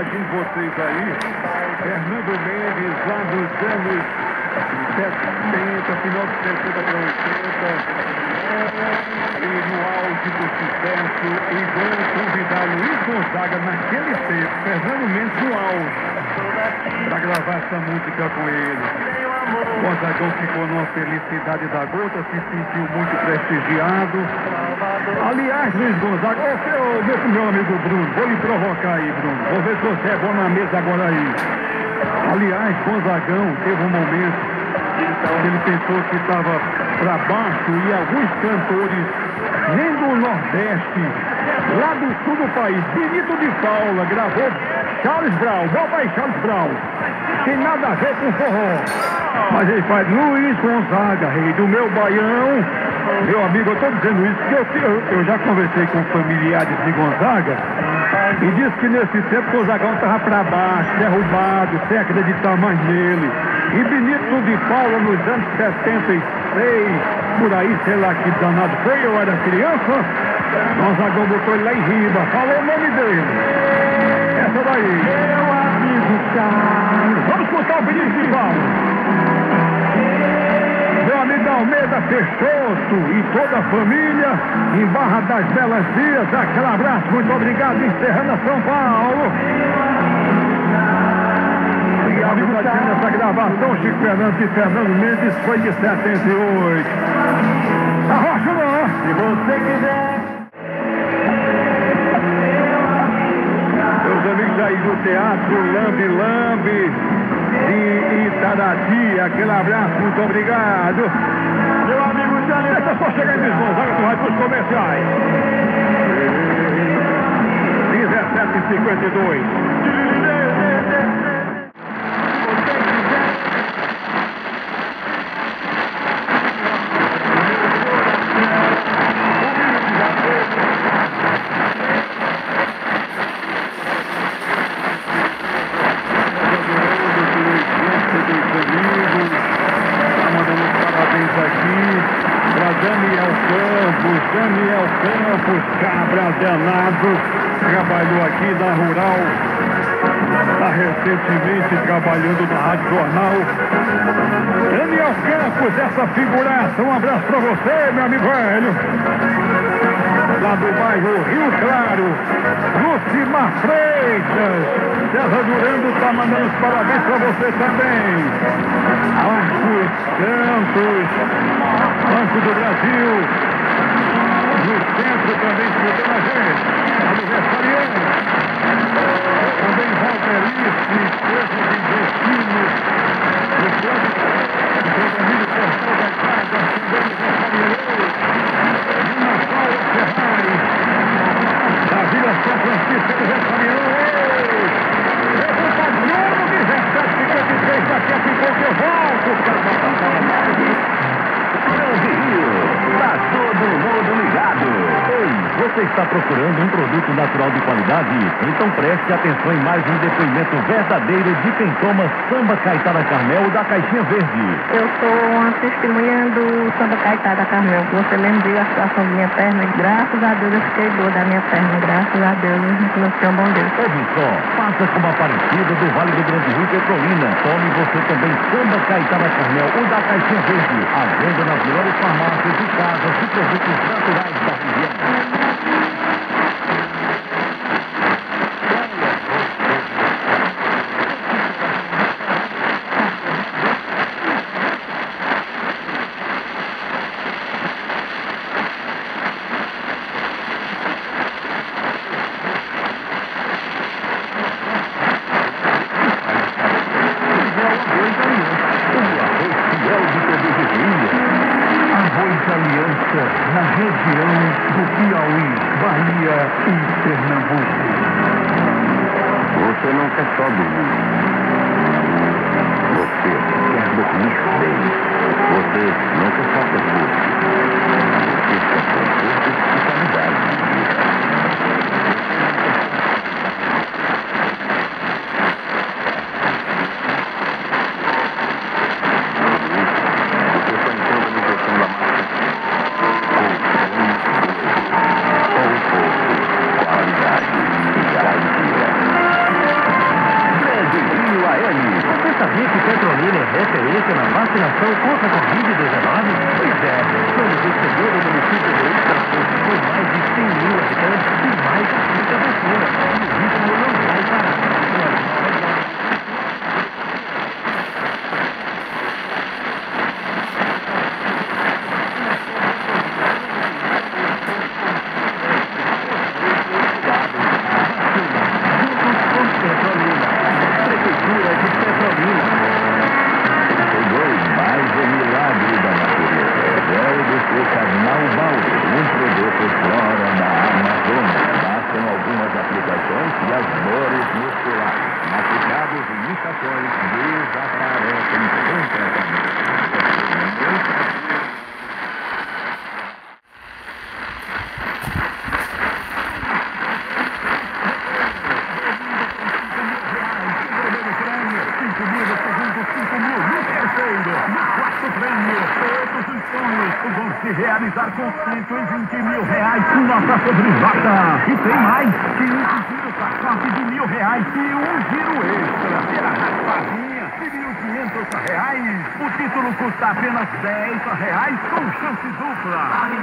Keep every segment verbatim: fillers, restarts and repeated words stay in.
imagem de vocês aí, Fernando Mendes, lá dos anos setenta, final de setenta para oitenta, e no auge do sucesso, e vamos convidar Luiz Gonzaga naquele tempo, Fernando Mendes no auge, para gravar essa música com ele. Gonzagão ficou numa felicidade da gota, se sentiu muito prestigiado. Aliás, Luiz Gonzaga, ô, seu, meu, meu amigo Bruno, vou lhe provocar aí, Bruno. Vou ver se você é bom na mesa agora aí. Aliás, Gonzagão teve um momento que ele pensou que estava para baixo e alguns cantores, nem do Nordeste, lá do sul do país, Benito de Paula, gravou Charles Brown, bota aí Charles Brown. Tem nada a ver com forró. Mas ele faz Luiz Gonzaga, rei do meu baião. Meu amigo, eu estou dizendo isso porque eu, eu, eu já conversei com familiares de Gonzaga e disse que nesse tempo Gonzagão estava para baixo, derrubado, sem acreditar mais nele. E Benito de Paula nos anos setenta e seis, por aí, sei lá que danado foi, eu era criança, Gonzagão botou ele lá em riba, falou o nome dele. Essa daí. Meu amigo Carlos. Vamos escutar o Benito de Paula. Meu amigo Almeida Peixoto e toda a família em Barra das Belas Dias, aquele abraço, muito obrigado, encerrando a São Paulo. Obrigado por estar essa gravação, Chico Fernandes e Fernando Mendes, foi de setenta e oito. Arrocha não, se você quiser. Meus amigos aí do teatro Lambe Lambe de Itarati, aquele abraço, muito obrigado. Meu amigo Jânio, deixa só chegar em Luiz Gonzaga, tu vai para os comerciais. dezessete e cinquenta e dois. Daniel Campos, cabra danado, trabalhou aqui na Rural, está recentemente trabalhando na Rádio Jornal. Daniel Campos, essa figuraça, um abraço para você, meu amigo velho. Lá do bairro Rio Claro, Lucimar Freitas, César Durando está mandando os parabéns para você também. Marcos Santos, Banco do Brasil. No centro também escutando a gente, aniversariante. Também Valterice, coisa de destino. No plano, o Domínio Portal da Casa, também aniversariante. Lina Paula Ferrari, da Vila São Francisco, aniversariante. Eu vou fazer o dezessete e cinquenta e três, daqui a pouco eu volto. Grande Rio, tá todo mundo ligado. Ei, você está procurando um produto natural de qualidade? Então preste atenção em mais um depoimento verdadeiro de quem toma Samba Caetá da Carmel da Caixinha Verde. Eu sou uma testemunha do Samba Caetá da Carmel. Você lembrou a situação da minha perna? Graças a Deus eu fiquei boa da minha perna. Graças a Deus, não tinha bom Deus. Ouve só, faça como a Aparecida do Vale do Grande Rio Petrolina. Tome você também Samba Caetá da Carmel, o da Caixinha Verde. A venda nas melhores farmácias e casas de produtos naturais da região. Na região do Piauí, Bahia e Pernambuco. Você não quer só dormir. Você quer dormir bem. Você não quer só conforto. Você quer conforto e qualidade de vida. se realizar com cento e vinte mil reais com nossa sobrevata. E tem mais, quinhentos giros da sorte de mil reais e um giro extra. Pela raspadinha de mil e quinhentos reais. O título custa apenas dez reais com chance dupla.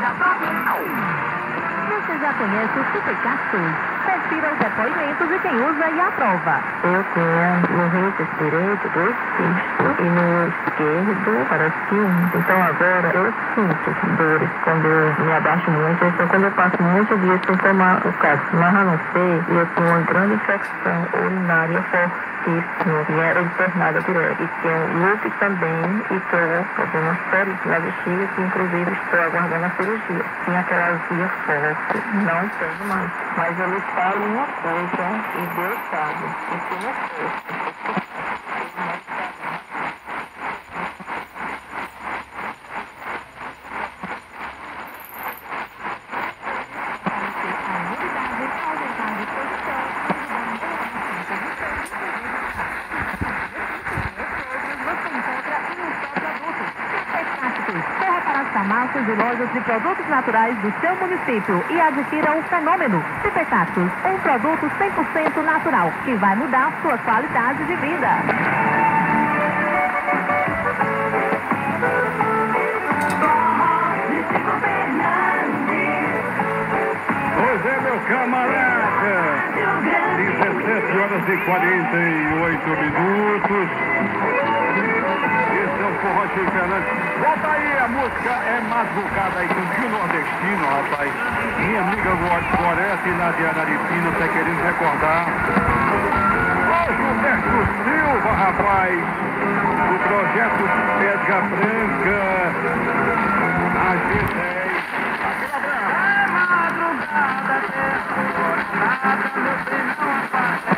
Você já conhece o Super Cactus? Confira os depoimentos de quem usa e aprova. Eu tenho no rígido direito dois cistos e no esquerdo parece um. Então agora eu sinto dores quando eu me abaixo muito. Então quando eu passo muitos dias sem tomar o cactus, mas eu não sei, e eu tenho uma grande infecção urinária fortíssima e era internada direto. E tenho lúpus também e estou fazendo séries na bexiga que inclusive estou aguardando a cirurgia. Tinha aquela azia forte, não tenho mais. Mas eu lhe falo uma coisa e Deus sabe, que se não fosse. Farmácias e lojas de produtos naturais do seu município e adquira o Fenômeno Super Cactus, um produto cem por cento natural que vai mudar sua qualidade de vida. Pois é, meu camarada, dezessete horas e quarenta e oito minutos. Esse é o Forró Chico Fernandes. Volta aí, a música é madrugada aí com o Rio Nordestino, rapaz. Minha amiga Gorete e Nadia Naripina tá querendo recordar. Ô, Gilberto Silva, rapaz, do projeto Pedra Branca, a G dez. É madrugada, agora nada, meu bem, não apaga.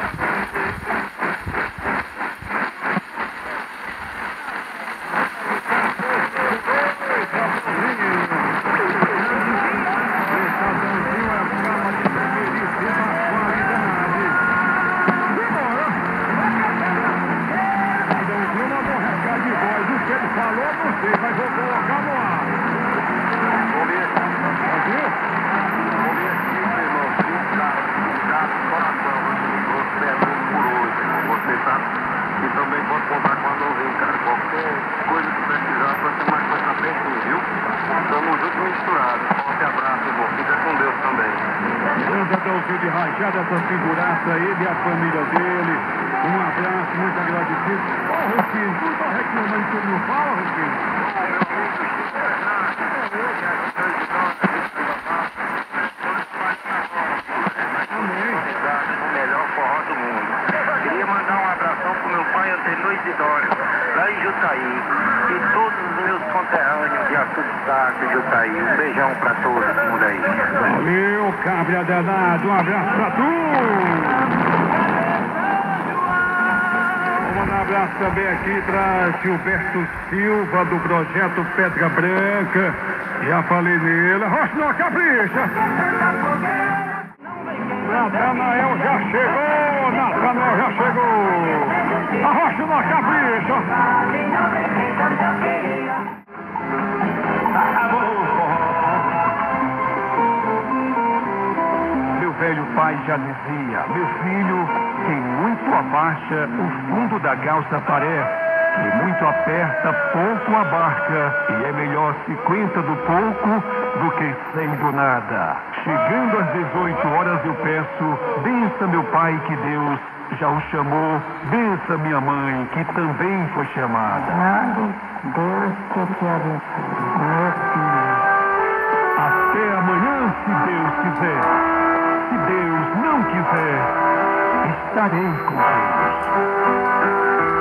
De rajada essa figuraça, ele e a família dele. Um abraço, muito agradecido. Ô, oh, Rufino, tu tá reclamando que tu não fala, Rufino? Amém. O melhor forró do mundo. Queria mandar um abração pro meu pai Antenor Isidório, lá em Jutaí. E todos os meus conterrâneos de Açude Saco, Jutaí. Um beijão pra todo mundo aí. Valeu, cabra danado. Um abraço pra tu. Vou mandar um abraço também aqui pra Gilberto Silva, do projeto Pedra Branca. Já falei nele. Rocha, não capricha. Natanael já chegou. Natanael já chegou. A Rocha não capricha. Meu velho pai já dizia: meu filho, quem muito abaixa, o fundo da calça parece. E muito aperta, pouco abarca. E é melhor cinquenta do pouco do que cem do nada. Chegando às dezoito horas eu peço: bença meu pai que Deus já o chamou. Bença minha mãe que também foi chamada. Deus que te abençoe, meu filho. Até amanhã, se Deus quiser. Se Deus não quiser, estarei com Deus.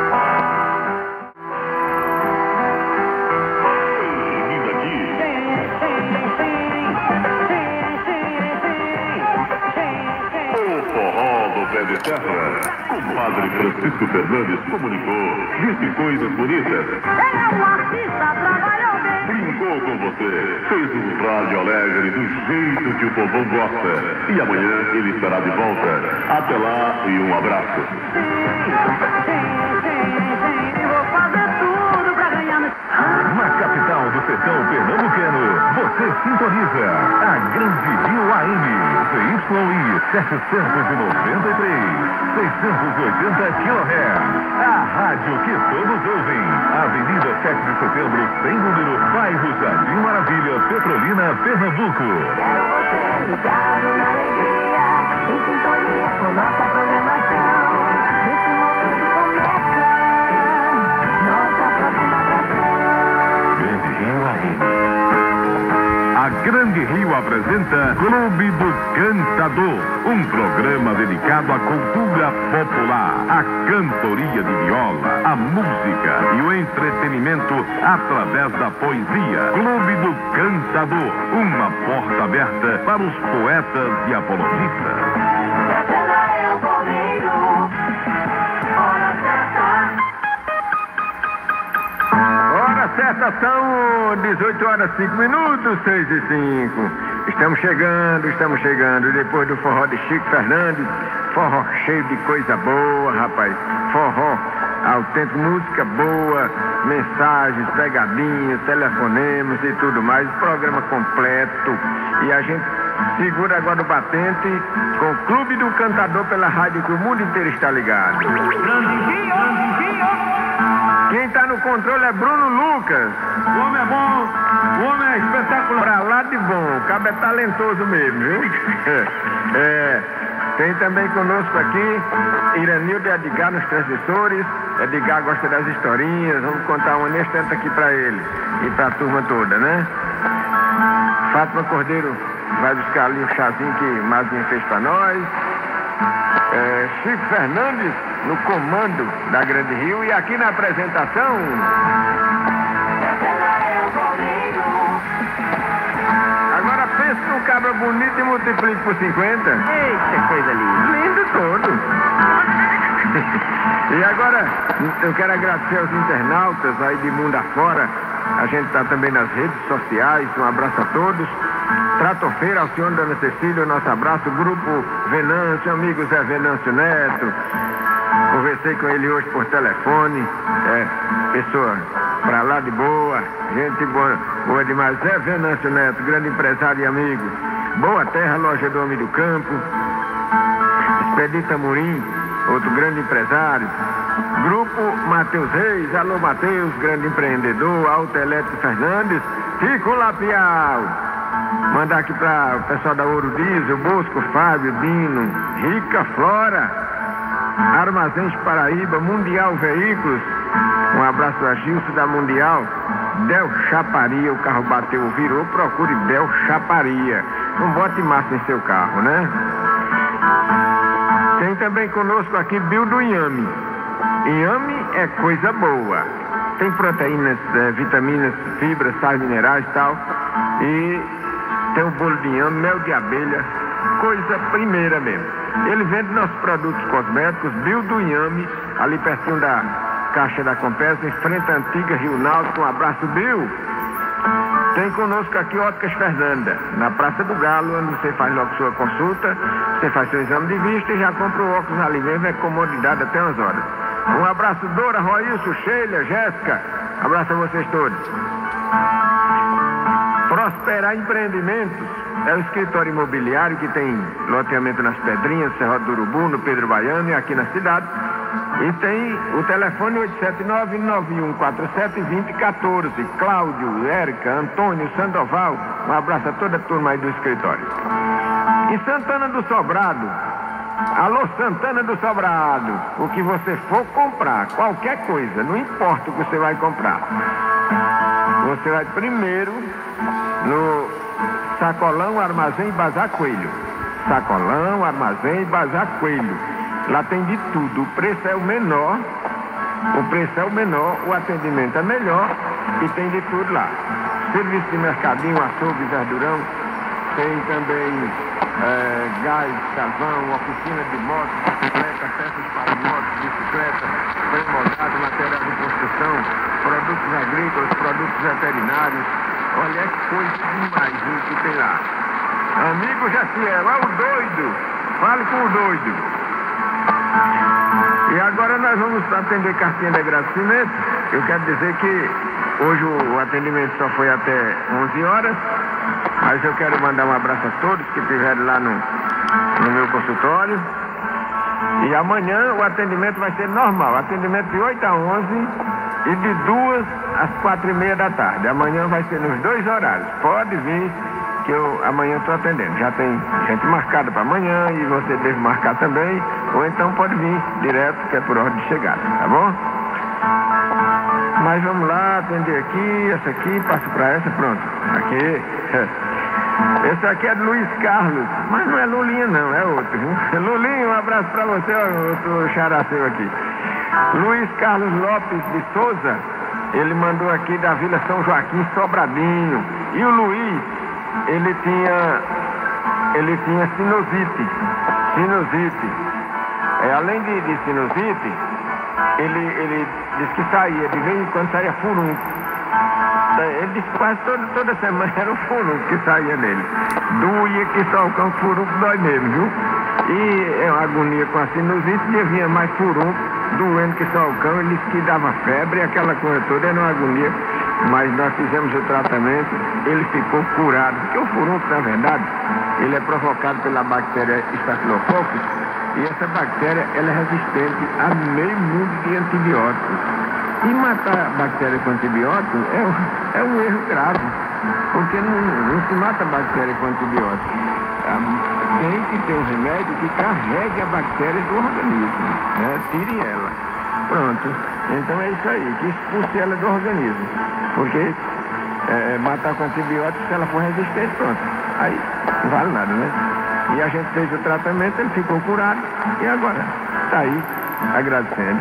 Pé de Serra, o padre Francisco Fernandes comunicou, disse coisas bonitas. Ele é um artista, trabalhou bem. Brincou com você, fez um rádio alegre do jeito que o povão gosta. E amanhã ele estará de volta. Até lá e um abraço. Sim, sim, sim, sim, vou fazer tudo pra ganhar no... Na capital do sertão pernambucano, sintoniza a Grande Rio A M, Z Y I setecentos e noventa e três, seiscentos e oitenta quilohertz. A rádio que todos ouvem. Avenida sete de setembro, sem número, bairro Jardim Maravilha, Petrolina, Pernambuco. Quero você ligado na alegria, em sintonia com nossa programação. Nesse momento começa nossa programação. Grande Rio A M. A Grande Rio apresenta Clube do Cantador, um programa dedicado à cultura popular, à cantoria de viola, à música e o entretenimento através da poesia. Clube do Cantador, uma porta aberta para os poetas e apologistas. É o comigo, hora certa. Hora certa são dezoito horas e cinco minutos, seis e cinco. Estamos chegando, estamos chegando. Depois do forró de Chico Fernandes, forró cheio de coisa boa, rapaz. Forró autêntico, música boa, mensagens, pegadinhas, telefonemas e tudo mais. Programa completo. E a gente segura agora o batente com o Clube do Cantador pela rádio que o mundo inteiro está ligado. Grande Rio, Grande Rio. Quem está no controle é Bruno Lucas. O homem é bom, o homem é espetacular. Pra lá de bom, o cabo é talentoso mesmo, viu? É, tem também conosco aqui Iranildo e Edgar nos transmissores. Edgar gosta das historinhas, vamos contar uma nesse tanto aqui pra ele e pra turma toda, né? Fátima Cordeiro vai buscar ali o chazinho que Mazinho fez pra nós. É, Chico Fernandes no comando da Grande Rio e aqui na apresentação. Agora pense num cabra bonito e multiplique por cinquenta. Eita, coisa linda. Lindo todo. E agora eu quero agradecer aos internautas aí de mundo afora. A gente está também nas redes sociais. Um abraço a todos. Tratofeira, ao senhor Dona Cecília, nosso abraço. Grupo Venâncio, amigo Zé Venâncio Neto. Conversei com ele hoje por telefone. É, pessoa pra lá de boa, gente boa, boa demais. Zé Venâncio Neto, grande empresário e amigo. Boa Terra, loja do Homem do Campo. Expedita Murim, outro grande empresário. Grupo Matheus Reis, alô Matheus, grande empreendedor. Auto Elétrico Fernandes, Fico Lapial. Mandar aqui para o pessoal da Ouro Diesel, Bosco, Fábio, Dino, Rica Flora, Armazéns Paraíba, Mundial Veículos. Um abraço a Gilson da Mundial. Del Chaparia, o carro bateu, virou, procure Del Chaparia. Não bote massa em seu carro, né? Tem também conosco aqui Bill do Inhame. Inhame é coisa boa. Tem proteínas, é, vitaminas, fibras, sais minerais e tal. E tem o bolo de inhame, mel de abelha, coisa primeira mesmo. Ele vende nossos produtos cosméticos, Bill do Inhame, ali pertinho da Caixa da Compesa, em frente à antiga Rio Náutico. Um abraço, Bill. Tem conosco aqui Óticas Fernanda, na Praça do Galo, onde você faz logo sua consulta, você faz seu exame de vista e já compra o óculos ali mesmo, é comodidade até umas horas. Um abraço, Dora, Roilson, Sheila, Jéssica, abraço a vocês todos. Prosperar Empreendimentos é o escritório imobiliário que tem loteamento nas Pedrinhas, Serrote do Urubu, no Pedro Baiano e aqui na cidade. E tem o telefone oito sete nove, nove um quatro sete, dois zero um quatro. Cláudio, Érica, Antônio, Sandoval. Um abraço a toda a turma aí do escritório. E Santana do Sobrado. Alô, Santana do Sobrado. O que você for comprar, qualquer coisa, não importa o que você vai comprar. Você vai primeiro no Sacolão, Armazém e Bazar Coelho. Sacolão, Armazém e Bazar Coelho. Lá tem de tudo. O preço é o menor. O preço é o menor, o atendimento é melhor e tem de tudo lá. Serviço de mercadinho, açougue, verdurão. Tem também é, gás, carvão, oficina de moto, bicicleta, peças para moto, bicicleta, freio moldado, material de construção, produtos agrícolas, produtos veterinários. Olha que coisa demais, viu, que tem lá. Amigo Jaciel, é o doido. Fale com o doido. E agora nós vamos atender cartinha de agradecimento. Eu quero dizer que Hoje o atendimento só foi até onze horas, mas eu quero mandar um abraço a todos que estiverem lá no, no meu consultório. E amanhã o atendimento vai ser normal, atendimento de oito a onze e de duas às quatro e meia da tarde. Amanhã vai ser nos dois horários. Pode vir que eu amanhã estou atendendo. Já tem gente marcada para amanhã e você deve marcar também, ou então pode vir direto, que é por ordem de chegada, tá bom? Mas vamos lá, atender aqui, essa aqui, passo para essa, pronto. Aqui. Esse aqui é do Luiz Carlos, mas não é Lulinha não, é outro, viu? Lulinha, um abraço para você, outro xará seu aqui. Luiz Carlos Lopes de Souza, ele mandou aqui da Vila São Joaquim, Sobradinho. E o Luiz, ele tinha, ele tinha sinusite, sinusite. É, além de, de sinusite, ele, ele disse que saía, de vez em quando saía furúnculo. Ele disse que quase toda, toda semana era um furúnculo que saía nele. Doía que só o cão furúnculo dói mesmo, viu? E é uma agonia com a sinusite, e vinha mais furúnculo, doendo que só o cão, ele disse que dava febre, aquela coisa toda era uma agonia. Mas nós fizemos o tratamento, ele ficou curado. Porque o furúnculo, na verdade, ele é provocado pela bactéria Staphylococcus, e essa bactéria, ela é resistente a meio mundo de antibióticos. E matar a bactéria com antibiótico é um, é um erro grave, porque não, não se mata a bactéria com antibiótico. Tem que ter um remédio que carregue a bactéria do organismo, né? Tire ela. Pronto. Então é isso aí, que expulse ela do organismo. Porque é, matar com antibiótico, se ela for resistente, pronto. Aí não vale nada, né? E a gente fez o tratamento, ele ficou curado e agora está aí agradecendo.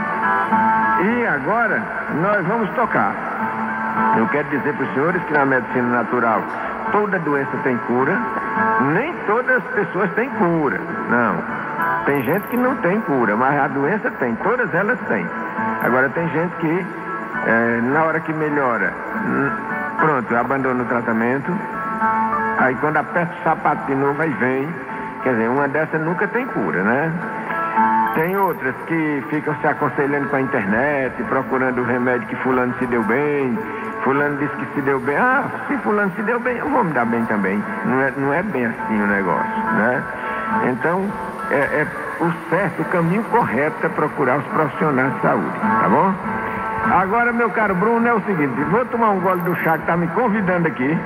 E agora nós vamos tocar. Eu quero dizer para os senhores que na medicina natural toda doença tem cura, nem todas as pessoas têm cura, não. Tem gente que não tem cura, mas a doença tem, todas elas têm. Agora tem gente que é, na hora que melhora, pronto, abandona o tratamento, aí quando aperta o sapato de novo, aí vem, quer dizer, uma dessas nunca tem cura, né? Tem outras que ficam se aconselhando com a internet, procurando o remédio que fulano se deu bem, fulano disse que se deu bem, ah, se fulano se deu bem, eu vou me dar bem também. Não é, não é bem assim o negócio, né? Então, é, é o certo, o caminho correto é procurar os profissionais de saúde, tá bom? Agora, meu caro Bruno, é o seguinte, vou tomar um gole do chá que tá me convidando aqui.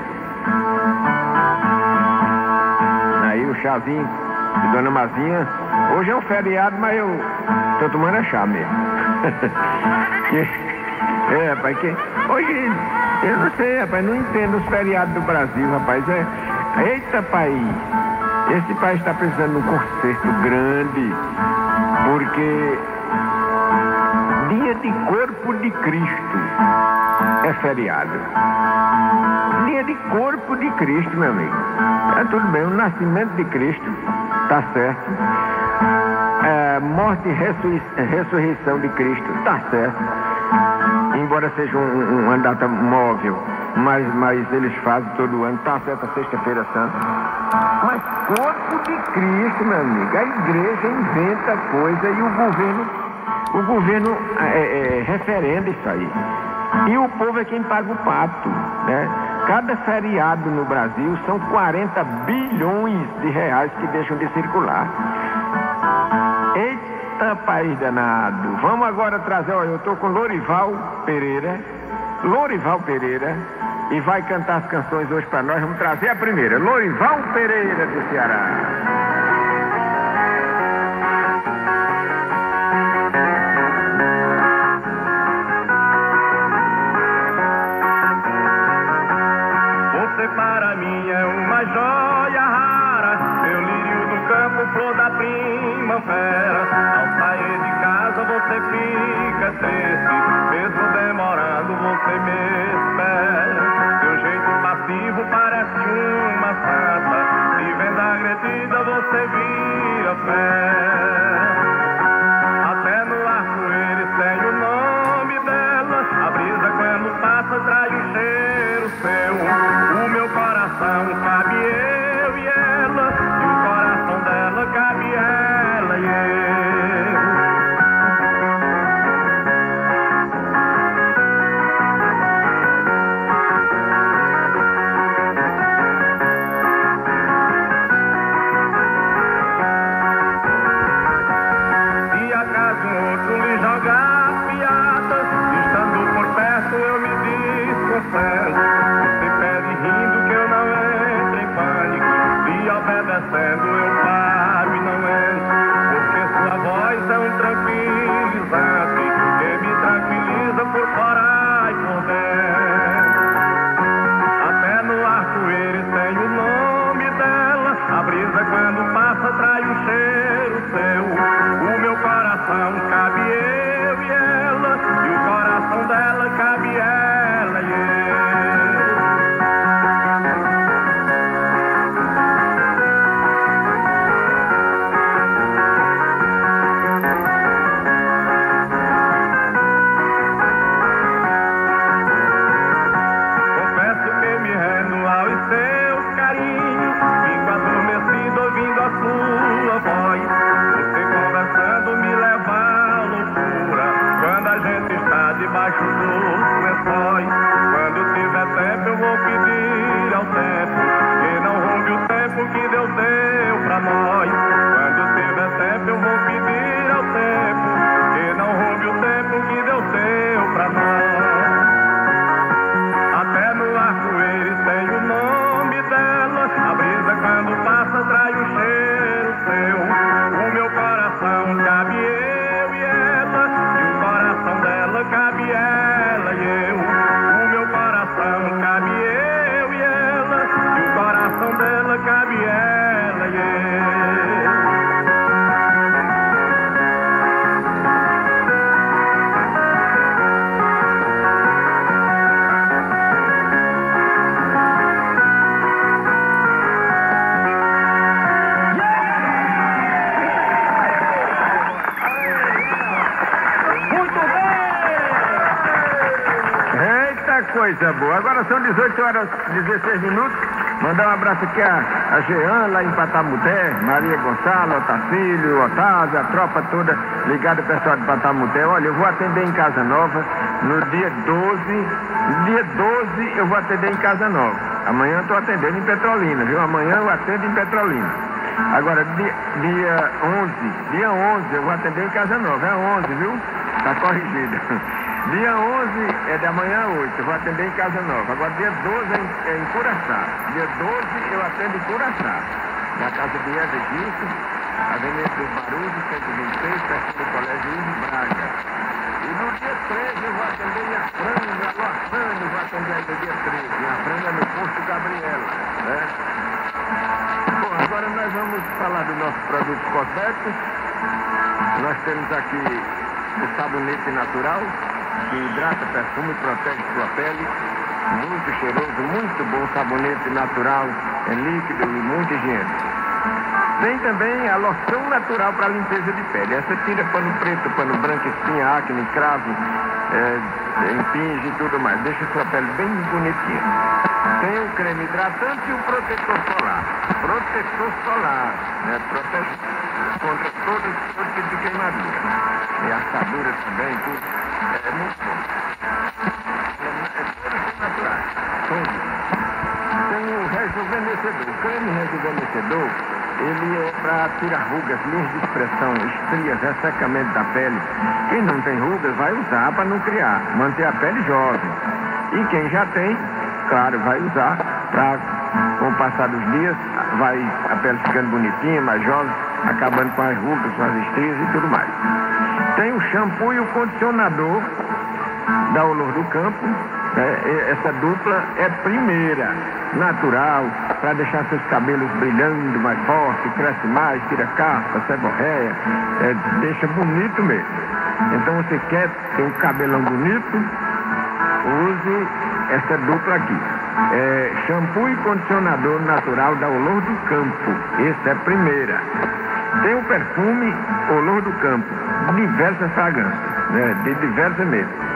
Aí o chazinho de Dona Mazinha. Hoje é um feriado, mas eu tô tomando é chá mesmo. É, rapaz, que hoje, eu não sei, rapaz, não entendo os feriados do Brasil, rapaz. É, eita, país, esse país está precisando de um conserto grande, porque dia de corpo de Cristo é feriado. Dia de corpo de Cristo, meu amigo. É tudo bem, o nascimento de Cristo, tá certo. É, morte e ressur ressurreição de Cristo, tá certo. Embora seja um, uma data móvel, mas, mas eles fazem todo ano, tá certo, a Sexta-feira Santa. Mas corpo de Cristo, meu amigo, a igreja inventa coisa e o governo, o governo é, é, referenda isso aí. E o povo é quem paga o pato, né? Cada feriado no Brasil são quarenta bilhões de reais que deixam de circular. Eita, país danado. Vamos agora trazer, olha, eu estou com Lorival Pereira. Lorival Pereira. E vai cantar as canções hoje para nós. Vamos trazer a primeira. Lorival Pereira do Ceará. Você para mim é uma joia rara, meu lírio do campo, flor da primavera. Ao sair de casa você fica triste, mesmo demorando você me espera. Seu jeito passivo parece uma santa, e vendo agredida você vira fé. Até no arco-íris tem o nome dela, a brisa quando passa traz um cheiro seu. O meu coração cabe eu e ela, e o coração dela cabe ela e eu. descendo eu paro e não entro, porque sua voz é um tranquilizante que me tranquiliza por fora e por dentro. Até no arco-íris tem o nome dela, a brisa quando passa traz um cheiro seu. O meu coração cabe eu e ela, e o coração dela cabe ela e eu. Confesso que me rendo aos seus carinhos, fico adormecido ouvindo a sua voz. Você conversando me leva à loucura, quando a gente está debaixo dos lençóis. Quando tiver tempo eu vou pedir ao tempo que não roube o tempo que Deus deu pra nós. Quando tiver tempo eu vou pedir ao tempo que não roube o tempo que Deus deu pra nós. Até no arco-íris tem o nome dela, a brisa quando passa traz um cheiro seu. O meu coração cabe eu e ela, e o coração dela cabe ela e eu. O meu coração cabe eu e ela, e o coração dela cabe ela e eu. Eita coisa boa. Agora são dezoito horas e dezesseis minutos. Mandar um abraço aqui a, a Jean, lá em Patamuté, Maria Gonçalo, Otacílio, Otávio, a tropa toda ligada, pessoal de Patamuté. Olha, eu vou atender em Casa Nova no dia doze. Dia doze eu vou atender em Casa Nova. Amanhã eu estou atendendo em Petrolina, viu? Amanhã eu atendo em Petrolina. Agora, dia, dia onze, dia onze eu vou atender em Casa Nova. É onze, viu? Tá corrigido. Dia onze é da manhã às oito, eu vou atender em Casa Nova. Agora dia doze é em, é em Curaçá. Dia doze eu atendo em Curaçá, na casa de Eva Gilson, Avenida dos Barulhos, cento e vinte e seis, perto do Colégio Ivo Braga. E no dia treze eu vou atender em Afrânio, Alô Afrânio, eu vou atender aí no dia treze, em Afrânio no posto Gabriela, né? Bom, agora nós vamos falar do nosso produto cosmético. Nós temos aqui o sabonete natural, que hidrata, perfume e protege sua pele. Muito cheiroso, muito bom sabonete natural, é líquido e muito higiênico. Tem também a loção natural para limpeza de pele. Essa tira pano preto, pano branco, espinha, acne, cravo, é, impinge e tudo mais. Deixa sua pele bem bonitinha. Tem o creme hidratante e o protetor solar. Protetor solar, né? Protege contra todo, todo tipo de queimadura. E assaduras também, tudo. É muito bom. É, é todos naturais. Todos. Tem o rejuvenescedor. O creme rejuvenescedor, ele é para tirar rugas, linhas de expressão, estrias, ressecamento da pele. Quem não tem rugas vai usar para não criar, manter a pele jovem. E quem já tem, claro, vai usar para, com o passar dos dias, vai a pele ficando bonitinha, mais jovem, acabando com as rugas, com as estrias e tudo mais. Tem o shampoo e o condicionador da Olor do Campo. É, essa dupla é primeira, natural, para deixar seus cabelos brilhando mais forte, cresce mais, tira caspa, seborreia, é, deixa bonito mesmo. Então você quer ter um cabelão bonito, use essa dupla aqui. É, shampoo e condicionador natural da Olor do Campo. Essa é a primeira. Tem o perfume Olor do Campo, diversas fragrâncias, né, de diversas mesmo.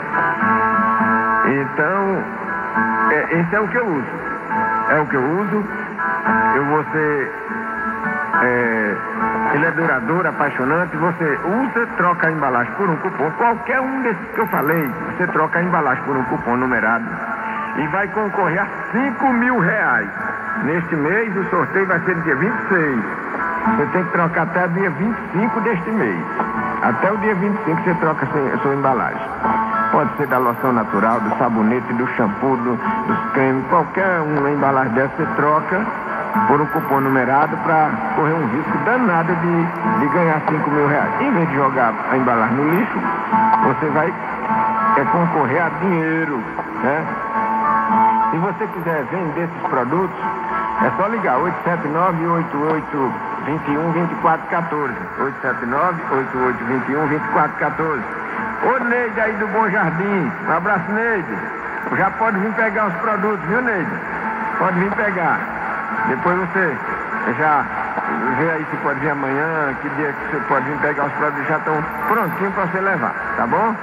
Então, é, esse é o que eu uso. É o que eu uso. Eu vou ser. É, ele é duradouro, apaixonante. Você usa, troca a embalagem por um cupom. Qualquer um desses que eu falei, você troca a embalagem por um cupom numerado. E vai concorrer a cinco mil reais. Neste mês, o sorteio vai ser no dia vinte e seis. Você tem que trocar até o dia vinte e cinco deste mês. Até o dia vinte e cinco você troca a sua, a sua embalagem. Pode ser da loção natural, do sabonete, do shampoo, do, dos cremes, qualquer uma embalagem dessa você troca por um cupom numerado para correr um risco danado de, de ganhar cinco mil reais. Em vez de jogar a embalagem no lixo, você vai é, concorrer a dinheiro, né? Se você quiser vender esses produtos, é só ligar oito sete nove, oito oito dois um, dois quatro um quatro. oito sete nove, oito oito dois um, dois quatro um quatro. Ô Neide aí do Bom Jardim, um abraço, Neide. Já pode vir pegar os produtos, viu, Neide? Pode vir pegar. Depois você já vê aí se pode vir amanhã, que dia que você pode vir pegar os produtos, já estão prontinhos para você levar, tá bom?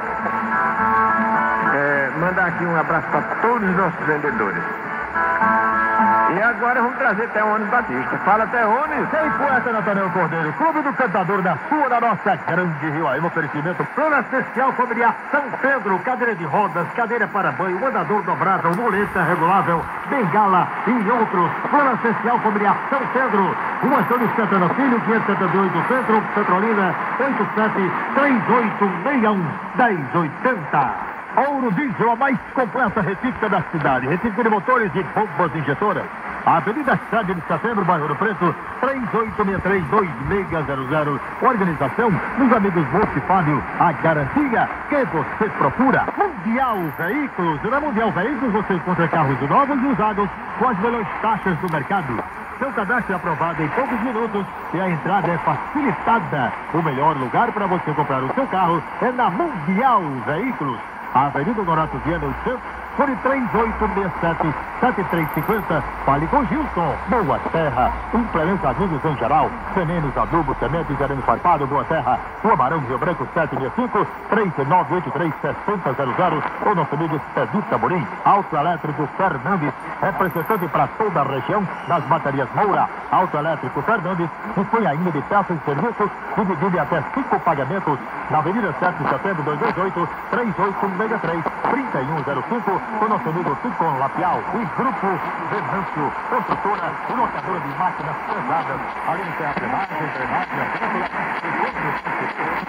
É, mandar aqui um abraço para todos os nossos vendedores. E agora vamos trazer Teone Batista. Fala, Teone. Sem poeta, Nathaniel Cordeiro. Clube do Cantador da sua, da nossa grande Rio aí. Um oferecimento. Plano Especial Familiar São Pedro. Cadeira de rodas, cadeira para banho, andador dobrável, muleta regulável, bengala e outros. Plano Especial Familiar São Pedro. Rua Antônio Santana Filho, quinhentos e setenta e oito, Centro, Petrolina, oito sete três oito seis um, um zero oito zero. Ouro Diesel, a mais completa retífica da cidade. Retífica de motores e bombas injetoras. Avenida sete de Setembro, bairro do Preto, três oito seis três, dois seis zero zero. Organização dos amigos Bolso e Fábio. A garantia que você procura. Mundial Veículos. Na Mundial Veículos você encontra carros novos e usados com as melhores taxas do mercado. Seu cadastro é aprovado em poucos minutos e a entrada é facilitada. O melhor lugar para você comprar o seu carro é na Mundial Veículos. Avenida Donato Viana, o centro, fone três oito seis sete, sete três cinco zero. Fale com Gilson. Boa Terra. Implementos agrícolas em geral. Venenos, adubos, sementes, arame farpado. Boa Terra. Rua Barão Rio Branco, sete seis cinco, três nove oito três, sete zero zero zero. Ou nosso amigo Expedito Taborim. Autoelétrico Fernandes. Representante para toda a região das baterias Moura. Autoelétrico Fernandes. Dispõe ainda de peças e serviços. Dividido em até cinco pagamentos. Na Avenida sete de Setembro, duzentos e vinte e oito, três oito seis três, três um zero cinco. O nosso amigo Ticon Lapial e Grupo Venâncio, construtora e locadora de máquinas pesadas, além de ter a frenagem, drenagem, agrícola e outros setores.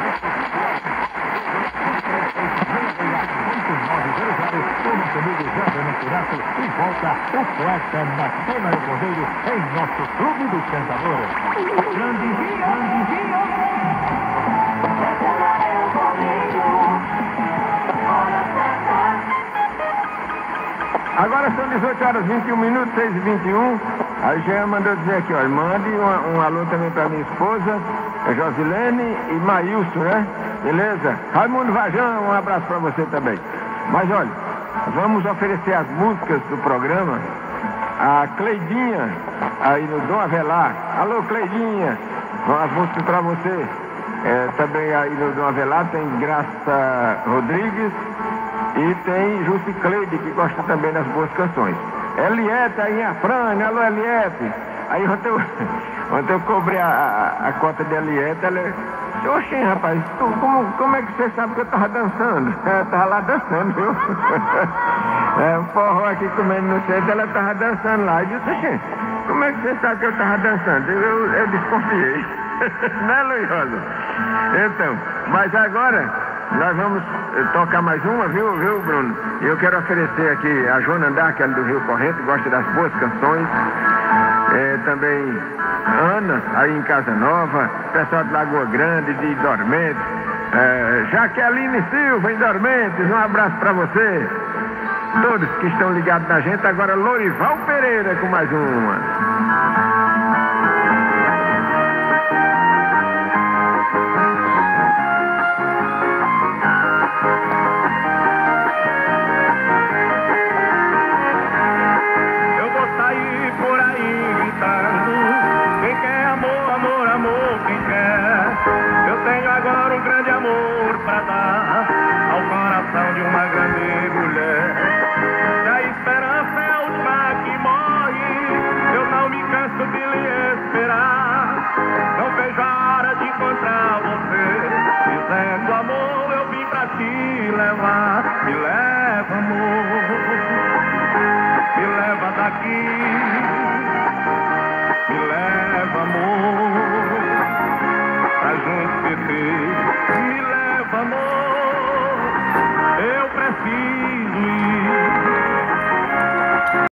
O nosso amigo Jânio Menturato e volta o poeta Nathaniel Cordeiro em nosso Clube dos Cantadores. Grande Rio, grande Rio. Agora são dezoito horas e vinte e um minutos, seis e vinte e um. A Jean mandou dizer aqui, olha, mande um, um alô também para minha esposa, Josilene e Maílson, né? Beleza? Raimundo Vajão, um abraço para você também. Mas olha, vamos oferecer as músicas do programa. A Cleidinha, aí no Dom Avelar. Alô, Cleidinha, as músicas para você. É, também aí no Dom Avelar tem Graça Rodrigues. E tem Jussi Cleide, que gosta também das boas canções. Eliette aí em Afrânia, alô Eliette. Aí ontem eu, ontem eu cobrei a, a, a cota de Eliette, ela disse, oxê, rapaz, tu, como, como é que você sabe que eu tava dançando? Eu tava lá dançando, viu? É, um forró aqui comendo no centro, ela tava dançando lá. Eu disse, oxê, como é que você sabe que eu tava dançando? Eu, eu desconfiei. Né, Luiz Rosa? Então, mas agora nós vamos tocar mais uma, viu, viu, Bruno? E eu quero oferecer aqui a Joana Dark, ela do Rio Corrente, gosta das boas canções. É, também Ana, aí em Casa Nova, pessoal de Lagoa Grande, de Dormentes. É, Jaqueline Silva, em Dormentes, um abraço pra você. Todos que estão ligados na gente. Agora Lorival Pereira com mais uma. De uma grande mulher, se a esperança é a última que morre, eu não me canso de lhe esperar. Não vejo a hora de encontrar você, dizendo amor, eu vim pra te levar. Me leva, amor, me leva daqui, me leva, amor, pra junto de ti. Me leva, amor, eu preciso